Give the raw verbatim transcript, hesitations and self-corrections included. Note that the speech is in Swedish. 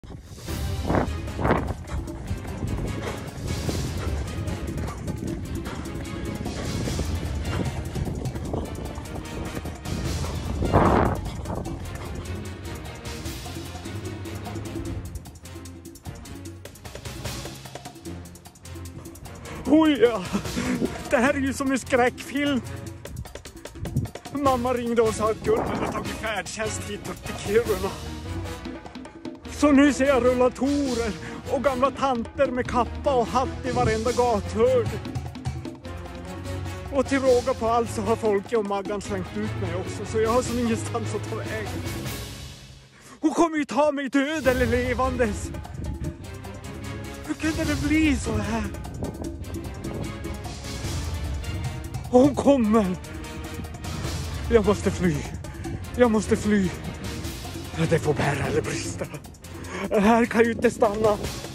Oj, ja. Det här är ju som en skräckfilm. Mamma ringde och sa att Gunnar hade tagit färdtjänst hit upp till Kiruna. Så nu ser jag rullatorer och gamla tanter med kappa och hatt i varenda gathörn. Och till råga på allt så har Folke och Maggan slängt ut mig också, så jag har som ingenstans att ta vägen. Hon kommer ju ta mig död eller levandes. Hur kunde det bli så här? Hon kommer. Jag måste fly. Jag måste fly. Det får bära eller brista. Det här kan ju inte stanna.